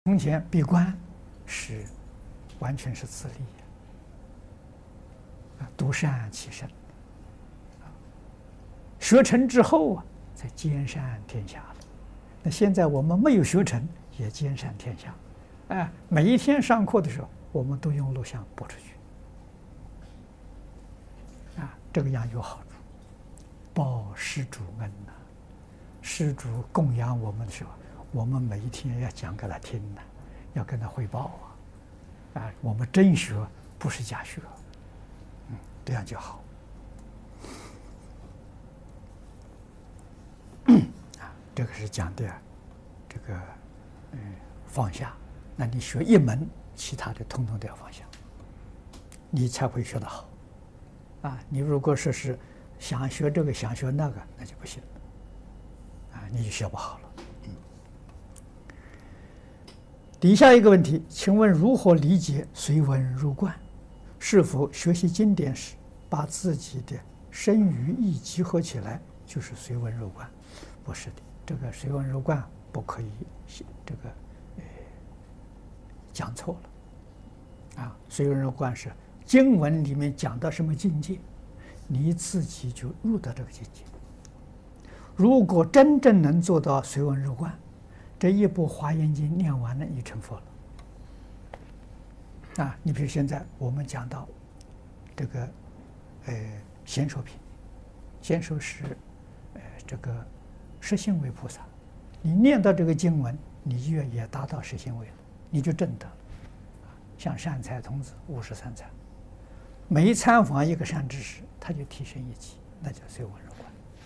从前闭关是完全是自利独善其身学成之后才兼善天下了。那现在我们没有学成，也兼善天下。每一天上课的时候，我们都用录像播出去。这个样有好处，报施主恩呐。施主供养我们的时候，我们每一天要讲给他听的，要跟他汇报我们真学不是假学，这样就好。这个是讲的这个放下。那你学一门，其他的统统都要放下，你才会学得好。你如果说是想学这个想学那个，那就不行你就学不好了。底下一个问题，请问如何理解随文入观？是否学习经典时把自己的身语意集合起来就是随文入观？不是的，这个随文入观不可以这个讲错了随文入观是经文里面讲到什么境界，你自己就入到这个境界。如果真正能做到随文入观，这一部《华严经》念完了，你成佛了。你比如现在我们讲到这个贤受品，贤受是这个实行为菩萨，你念到这个经文，你也达到实行为了，你就证得了。像善财童子53参，每参访一个善知识，他就提升一级，那叫随文入观。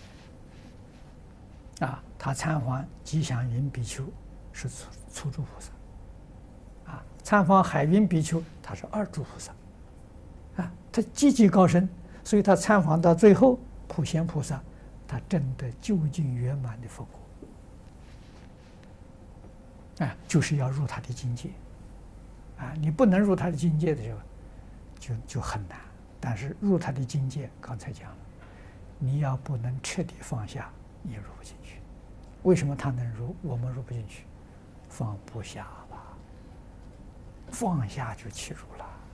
他参访吉祥云比丘是初住菩萨，参访海云比丘他是二住菩萨，他积极高深，所以他参访到最后普贤菩萨，他证得究竟圆满的佛果。就是要入他的境界，你不能入他的境界的时候，就很难。但是入他的境界，刚才讲了，你要不能彻底放下，你入不进去。为什么他能入，我们入不进去？放不下吧，放下就起入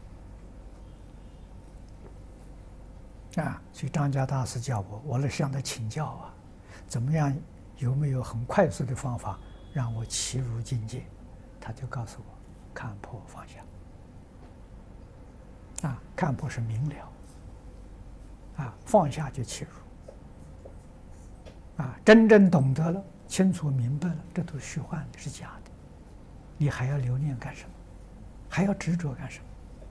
了。所以张家大师叫我来向他请教怎么样，有没有很快速的方法让我起入境界？他就告诉我，看破放下。看破是明了，放下就起入。真正懂得了，清楚明白了，这都是虚幻的，是假的，你还要留念干什么？还要执着干什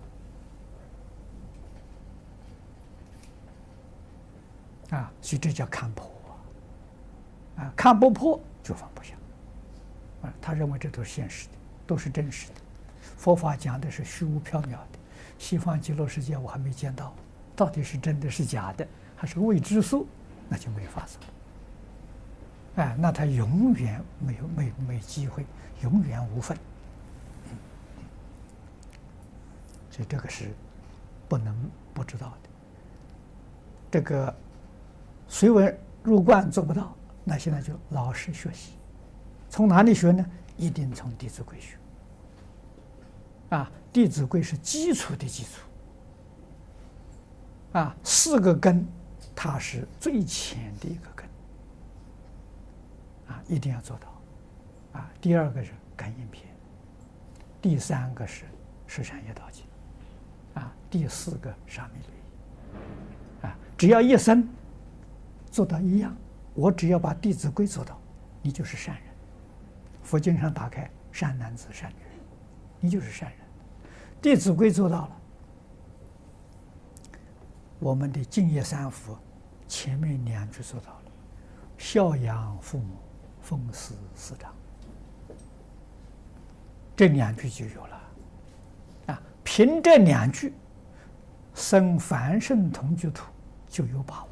么？所以这叫看破看不破就放不下。他认为这都是现实的，都是真实的。佛法讲的是虚无缥缈的，西方极乐世界我还没见到，到底是真的是假的，还是未知数，那就没法子了。那他永远没机会，永远无分。所以这个是不能不知道的。这个随文入观做不到，那现在就老实学习。从哪里学呢？一定从《弟子规》学。《弟子规》是基础的基础。4个根，它是最浅的一个根。一定要做到。第2个是感应篇，第3个是十善业道经，第4个沙弥律仪。只要一生做到一样，我只要把《弟子规》做到，你就是善人。佛经上打开善男子善女人，你就是善人。《弟子规》做到了，我们的净业三福前面2句做到了，孝养父母，奉事师长，这2句就有了。凭这2句，生凡圣同居土就有把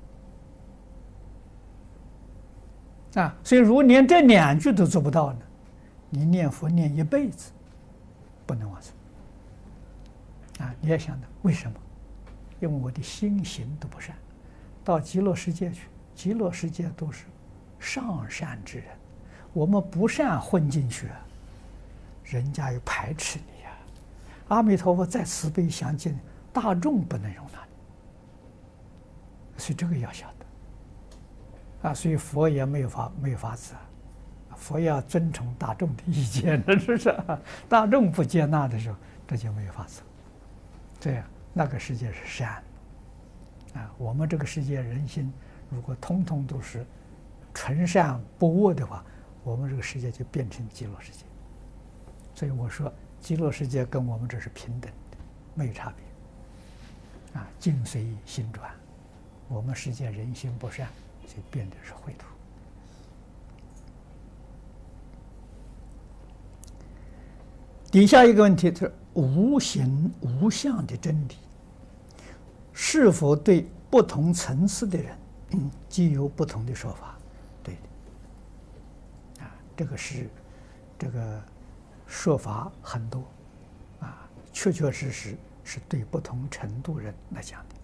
握。所以如果连这2句都做不到呢，你念佛念一辈子不能往生。你要想的为什么？因为我的心行都不善，到极乐世界去，极乐世界都是上善之人，我们不善混进去人家又排斥你呀。阿弥陀佛再慈悲相见，大众不能容纳你，所以这个要晓得啊。所以佛也没有法子啊，佛要尊重大众的意见，是不是？大众不接纳的时候，这就没有法子。这样那个世界是善啊，我们这个世界人心如果通通都是纯善不恶的话，我们这个世界就变成极乐世界。所以我说，极乐世界跟我们这是平等的，没有差别。啊，境随心转，我们世界人心不善，就变得是秽土。底下一个问题是无形无相的真理，是否对不同层次的人，既有不同的说法？对的。啊，这个是这个。说法很多，啊，确确实实是对不同程度人来讲的。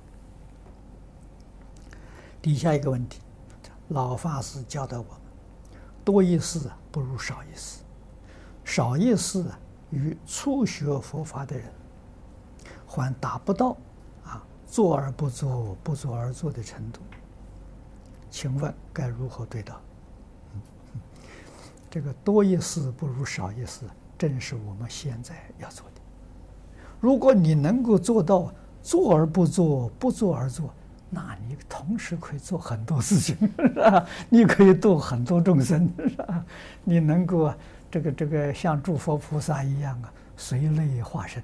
底下一个问题，老法师教导我们：多一事不如少一事，少一事与初学佛法的人还达不到啊做而不做，不做而做的程度。请问该如何对待？这个多一事不如少一事，正是我们现在要做的。如果你能够做到做而不做，不做而做，那你同时可以做很多事情，是吧？你可以度很多众生，是吧？你能够这个像诸佛菩萨一样啊，随类化身，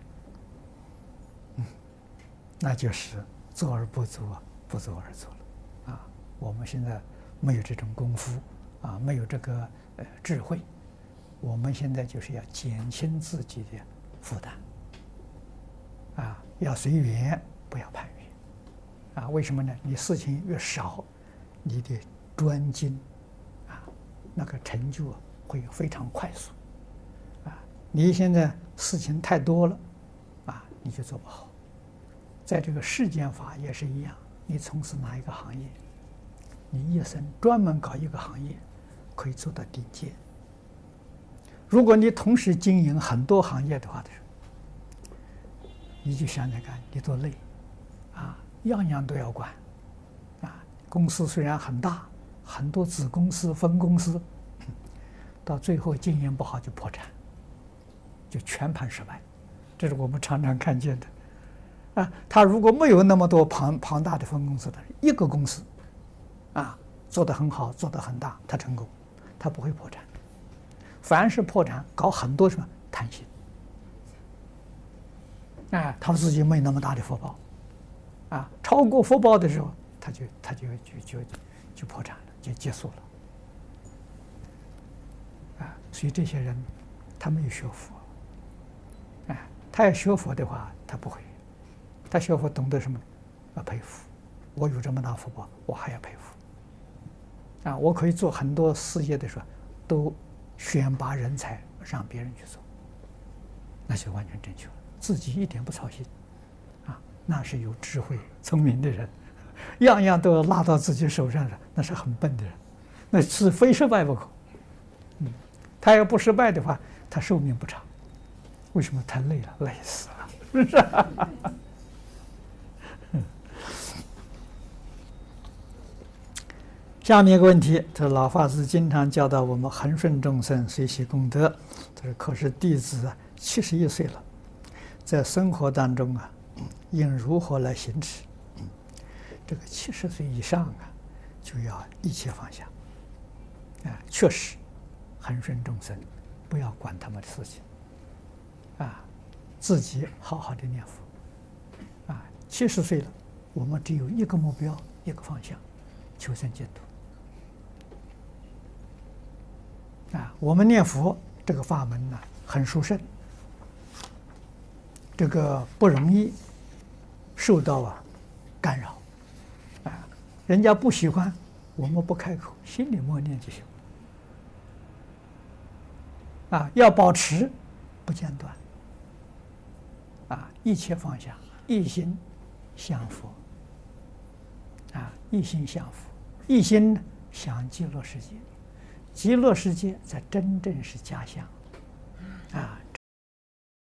那就是做而不做，不做而做了啊。我们现在没有这种功夫啊，没有这个智慧。我们现在就是要减轻自己的负担，啊，要随缘，不要攀缘，啊，为什么呢？你事情越少，你的专精，啊，那个成就会非常快速，啊，你现在事情太多了，啊，你就做不好。在这个世间法也是一样，你从事哪一个行业，你一生专门搞一个行业，可以做到顶尖。如果你同时经营很多行业的话，你就想想看，你多累，啊，样样都要管，啊，公司虽然很大，很多子公司、分公司，到最后经营不好就破产，就全盘失败，这是我们常常看见的。啊，他如果没有那么多庞大的分公司的一个公司，啊，做得很好，做得很大，他成功，他不会破产。凡是破产，搞很多什么贪心，啊，他自己没那么大的福报，啊，超过福报的时候，他就破产了，就结束了，啊，所以这些人他没有学佛，啊，他要学佛的话，他不会，他学佛懂得什么？要佩服，我有这么大福报，我还要佩服，啊，我可以做很多事业的时候，都选拔人才让别人去做，那就完全正确了，自己一点不操心，啊，那是有智慧聪明的人，样样都要拉到自己手上的，那是很笨的人，那是非失败不可。他要不失败的话，他寿命不长。为什么？太累了，累死了，是不是？下面一个问题，这老法师经常教导我们恒顺众生，随喜功德。可是弟子71岁了，在生活当中啊，应如何来行持？这个70岁以上啊，就要一切放下。啊，确实，恒顺众生，不要管他们的事情。啊，自己好好的念佛。啊，70岁了，我们只有一个目标，一个方向，求生净土。啊，我们念佛这个法门呢，很殊胜，这个不容易受到干扰，啊，人家不喜欢，我们不开口，心里默念就行。啊，要保持不间断，啊，一切放下，一心向佛，啊，一心向佛，一心向极乐世界。极乐世界才真正是家乡，啊，